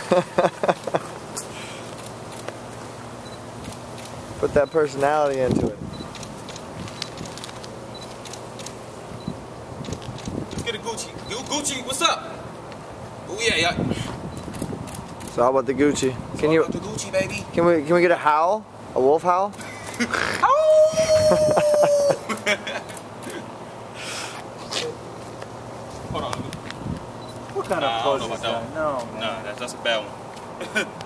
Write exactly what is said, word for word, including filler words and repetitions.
Put that personality into it. Let's get a Gucci. Gucci, what's up? Oh yeah, yeah. It's all about the Gucci. It's can all you? about the Gucci, baby. Can we? Can we get a howl? A wolf howl? Hold on. What kind nah, of pose is that? that? No, man. Nah, that's, that's a bad one.